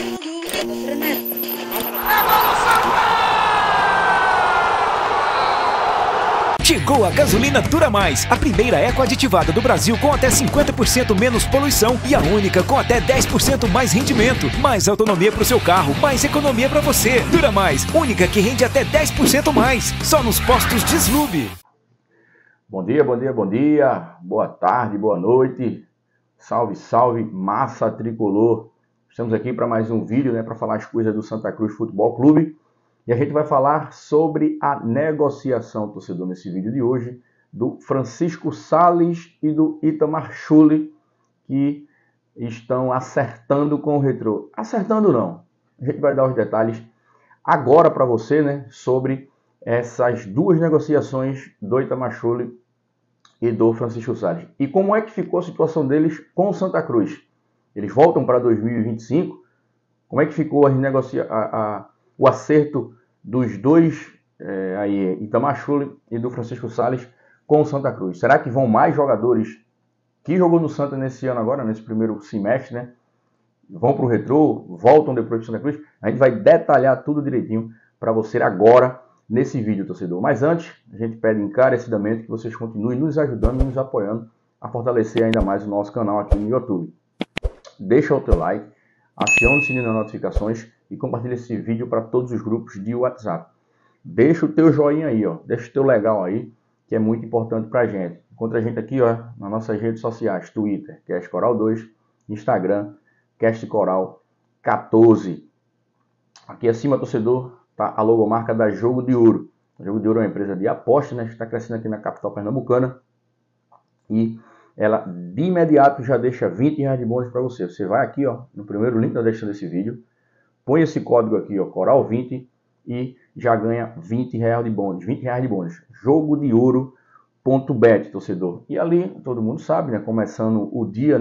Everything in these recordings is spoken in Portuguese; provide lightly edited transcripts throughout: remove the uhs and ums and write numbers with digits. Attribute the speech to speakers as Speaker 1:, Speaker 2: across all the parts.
Speaker 1: Chegou a gasolina Dura Mais, a primeira eco aditivada do Brasil com até 50% menos poluição e a única com até 10% mais rendimento. Mais autonomia para o seu carro, mais economia para você. Dura Mais, única que rende até 10% mais. Só nos postos Deslube.
Speaker 2: Bom dia, bom dia, bom dia. Boa tarde, boa noite. Salve, salve, massa tricolor. Estamos aqui para mais um vídeo, para falar as coisas do Santa Cruz Futebol Clube. E a gente vai falar sobre a negociação, torcedor, nesse vídeo de hoje, do Francisco Sales e do Itamar Schulli, que estão acertando com o Retrô. Acertando não, a gente vai dar os detalhes agora para você, sobre essas duas negociações do Itamar Schulli e do Francisco Sales. E como é que ficou a situação deles com o Santa Cruz? Eles voltam para 2025? Como é que ficou o acerto dos dois, Itamar Schulli e do Francisco Sales com o Santa Cruz? Será que vão mais jogadores que jogou no Santa nesse ano agora, nesse primeiro semestre, vão para o Retrô, voltam depois para o Santa Cruz? A gente vai detalhar tudo direitinho para você agora nesse vídeo, torcedor. Mas antes, a gente pede encarecidamente que vocês continuem nos ajudando e nos apoiando a fortalecer ainda mais o nosso canal aqui no YouTube. Deixa o teu like, aciona o sininho das notificações e compartilha esse vídeo para todos os grupos de WhatsApp. Deixa o teu joinha aí, deixa o teu legal aí, que é muito importante para a gente. Encontra a gente aqui, nas nossas redes sociais, Twitter, Cast Coral 2, Instagram, Cast Coral 14. Aqui acima, torcedor, tá a logomarca da Jogo de Ouro. A Jogo de Ouro é uma empresa de aposta, que está crescendo aqui na capital pernambucana. E ela, de imediato, já deixa R$20 de bônus para você. Você vai aqui, no primeiro link da descrição desse vídeo, põe esse código aqui, Coral20, e já ganha R$20 de bônus. R$20 de bônus. Jogo de Ouro.bet, torcedor. E ali, todo mundo sabe, começando o dia,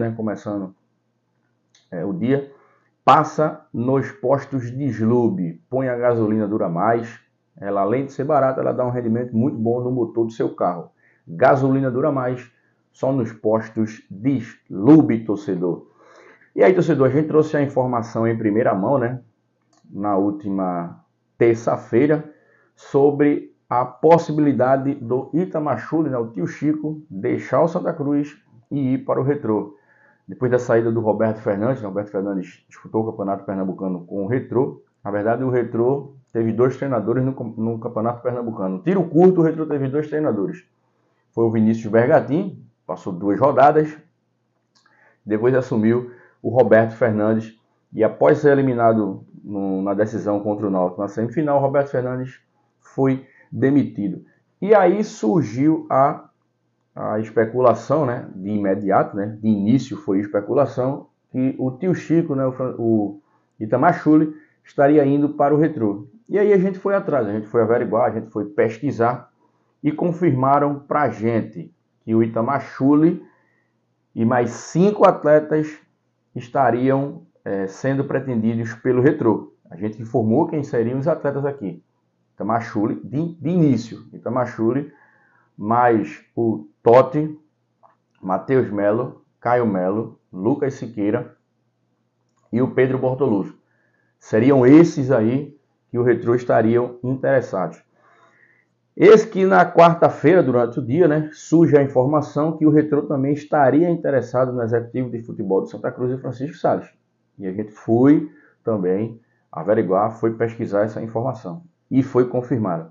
Speaker 2: o dia, passa nos postos Deslube. Põe a gasolina Dura Mais. Ela, além de ser barata, ela dá um rendimento muito bom no motor do seu carro. Gasolina Dura Mais, só nos postos Deslube, torcedor. E aí, torcedor, a gente trouxe a informação em primeira mão, na última terça-feira, sobre a possibilidade do Itamar Schulli, o tio Chico, deixar o Santa Cruz e ir para o Retrô. Depois da saída do Roberto Fernandes, Roberto Fernandes disputou o Campeonato Pernambucano com o Retrô. Na verdade, o Retrô teve dois treinadores no Campeonato Pernambucano. Tiro curto, o Retrô teve dois treinadores. Foi o Vinícius Bergatin, passou 2 rodadas, depois assumiu o Roberto Fernandes, e após ser eliminado na decisão contra o Náutico na semifinal, o Roberto Fernandes foi demitido. E aí surgiu a especulação, de imediato, de início foi especulação, que o tio Chico, o Itamar Schulli, estaria indo para o Retrô. E aí a gente foi atrás, a gente foi averiguar, a gente foi pesquisar, e confirmaram para a gente que o Itamar Schulli e mais 5 atletas estariam sendo pretendidos pelo Retrô. A gente informou quem seriam os atletas aqui. Itamar Schulli, de início. Itamar Schulli, mais o Totti, Matheus Melo, Caio Melo, Lucas Siqueira e o Pedro Bortolucci. Seriam esses aí que o Retrô estariam interessados. Eis que na quarta-feira, durante o dia, surge a informação que o Retrô também estaria interessado no executivo de futebol do Santa Cruz e Francisco Sales. E a gente foi também averiguar, foi pesquisar essa informação. E foi confirmada.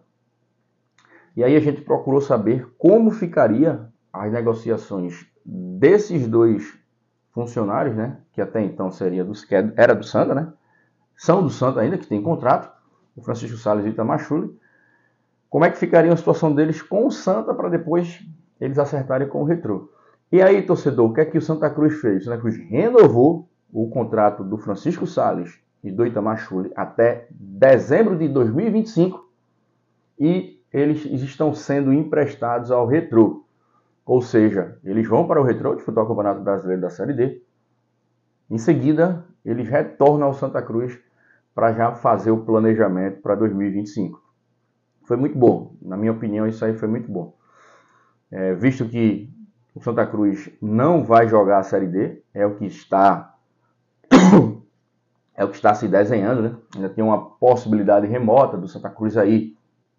Speaker 2: E aí a gente procurou saber como ficaria as negociações desses dois funcionários, que até então era do Santa, são do Santa ainda, que tem contrato, o Francisco Sales e o Itamar Schulli. Como é que ficaria a situação deles com o Santa para depois eles acertarem com o Retrô. E aí, torcedor, o que é que o Santa Cruz fez? O Santa Cruz renovou o contrato do Francisco Sales e do Itamar Schulli até dezembro de 2025 e eles estão sendo emprestados ao Retrô. Ou seja, eles vão para o Retrô disputar o Campeonato Brasileiro da Série D. Em seguida, eles retornam ao Santa Cruz para já fazer o planejamento para 2025. Foi muito bom. Na minha opinião, isso aí foi muito bom. Visto que o Santa Cruz não vai jogar a Série D, é o que está é o que está se desenhando, né? Ainda tem uma possibilidade remota do Santa Cruz aí,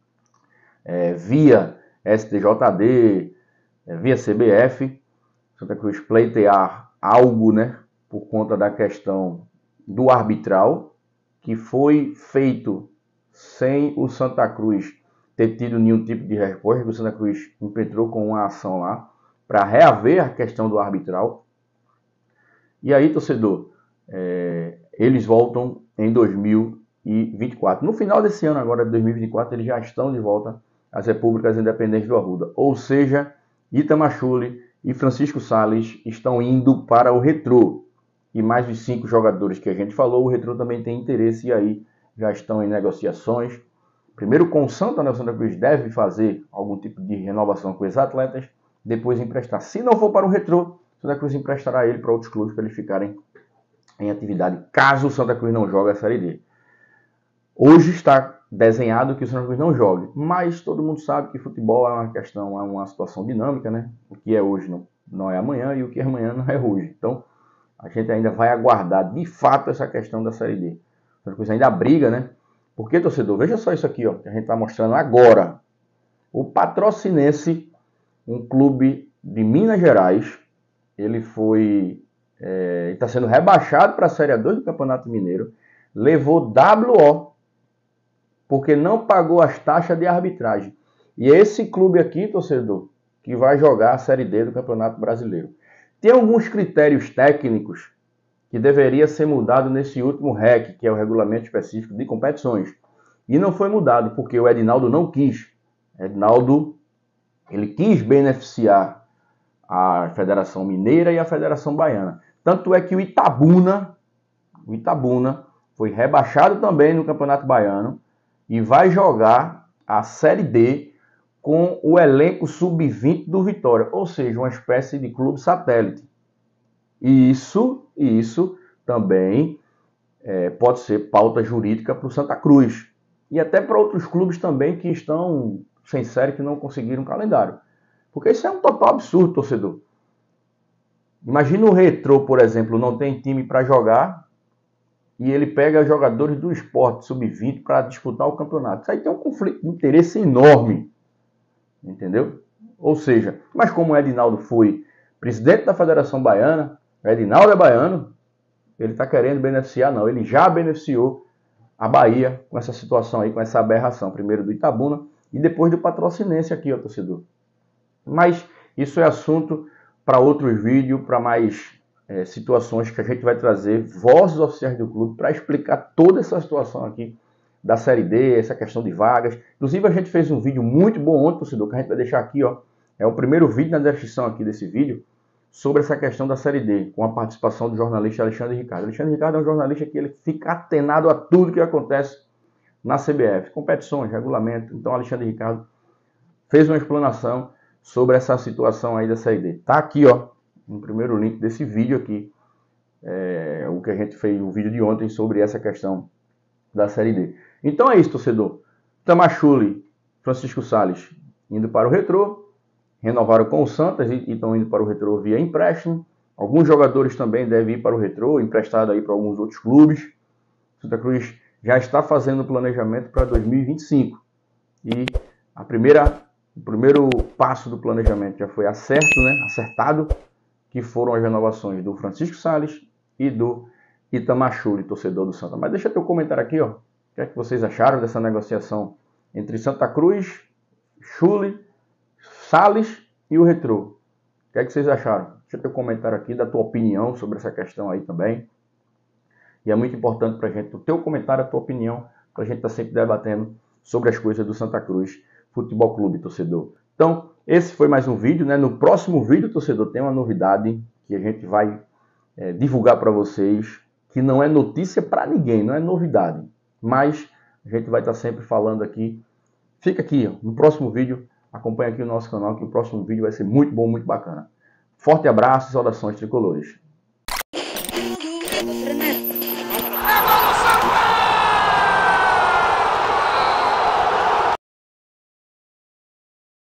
Speaker 2: via STJD, via CBF, Santa Cruz pleitear algo, né? Por conta da questão do arbitral, que foi feito sem o Santa Cruz ter tido nenhum tipo de resposta, que o Santa Cruz impetrou com uma ação lá para reaver a questão do arbitral. E aí, torcedor, eles voltam em 2024. No final desse ano, agora de 2024, eles já estão de volta às repúblicas independentes do Arruda. Ou seja, Itamachule e Francisco Sales estão indo para o Retrô. E mais de 5 jogadores que a gente falou, o Retrô também tem interesse e aí já estão em negociações. Primeiro com o Santa, né? O Santa Cruz deve fazer algum tipo de renovação com esses atletas, depois emprestar. Se não for para o Retrô, o Santa Cruz emprestará ele para outros clubes para eles ficarem em atividade, caso o Santa Cruz não jogue a Série D. Hoje está desenhado que o Santa Cruz não jogue, mas todo mundo sabe que futebol é uma questão, é uma situação dinâmica, né? O que é hoje não é amanhã e o que é amanhã não é hoje. Então, a gente ainda vai aguardar de fato essa questão da Série D. O Santa Cruz ainda briga, né? Porque, torcedor, veja só isso aqui, ó, que a gente está mostrando agora. O Patrocinense, um clube de Minas Gerais, ele está sendo rebaixado para a Série A2 do Campeonato Mineiro, levou WO, porque não pagou as taxas de arbitragem. E é esse clube aqui, torcedor, que vai jogar a Série D do Campeonato Brasileiro. Tem alguns critérios técnicos que deveria ser mudado nesse último REC, que é o Regulamento Específico de Competições. E não foi mudado, porque o Edinaldo não quis. Edinaldo, ele quis beneficiar a Federação Mineira e a Federação Baiana. Tanto é que o Itabuna foi rebaixado também no Campeonato Baiano e vai jogar a Série D com o elenco sub-20 do Vitória, ou seja, uma espécie de clube satélite. E isso também pode ser pauta jurídica para o Santa Cruz e até para outros clubes também que estão sem série, que não conseguiram um calendário. Porque isso é um total absurdo, torcedor. Imagina o Retrô, por exemplo, não tem time para jogar e ele pega jogadores do esporte sub-20 para disputar o campeonato. Isso aí tem um conflito de interesse enorme. Entendeu? Ou seja, mas como o Edinaldo foi presidente da Federação Baiana, o Edinaldo é baiano, ele está querendo beneficiar, não. Ele já beneficiou a Bahia com essa situação aí, com essa aberração. Primeiro do Itabuna e depois do Patrocinense aqui, ó, torcedor. Mas isso é assunto para outros vídeos, para mais situações que a gente vai trazer, vozes oficiais do clube, para explicar toda essa situação aqui da Série D, essa questão de vagas. Inclusive, a gente fez um vídeo muito bom ontem, torcedor, que a gente vai deixar aqui, ó. É o primeiro vídeo na descrição aqui desse vídeo, sobre essa questão da Série D, com a participação do jornalista Alexandre Ricardo. Alexandre Ricardo é um jornalista que ele fica atenado a tudo que acontece na CBF, competições, regulamento. Então, Alexandre Ricardo fez uma explanação sobre essa situação aí da Série D. Tá aqui, ó, no primeiro link desse vídeo aqui, o que a gente fez, o vídeo de ontem sobre essa questão da Série D. Então é isso, torcedor. Itamachule, Francisco Sales indo para o Retrô, renovaram com o Santos e estão indo para o Retrô via empréstimo. Alguns jogadores também devem ir para o Retrô, emprestado aí para alguns outros clubes. Santa Cruz já está fazendo o planejamento para 2025. E o primeiro passo do planejamento já foi acertado, que foram as renovações do Francisco Sales e do Itamachule, torcedor do Santa. Mas deixa teu comentário aqui, ó. O que é que vocês acharam dessa negociação entre Santa Cruz, Chule, Sales e o Retrô? O que é que vocês acharam? Deixa teu comentário aqui, da tua opinião sobre essa questão aí também. E é muito importante pra gente, o teu comentário, a tua opinião, pra gente estar sempre debatendo sobre as coisas do Santa Cruz Futebol Clube, torcedor. Então, esse foi mais um vídeo, né? No próximo vídeo, torcedor, tem uma novidade que a gente vai divulgar para vocês, que não é notícia para ninguém, não é novidade. Mas a gente vai estar sempre falando aqui. Fica aqui, ó, no próximo vídeo. Acompanha aqui o nosso canal, que o próximo vídeo vai ser muito bom, muito bacana. Forte abraço e saudações tricolores.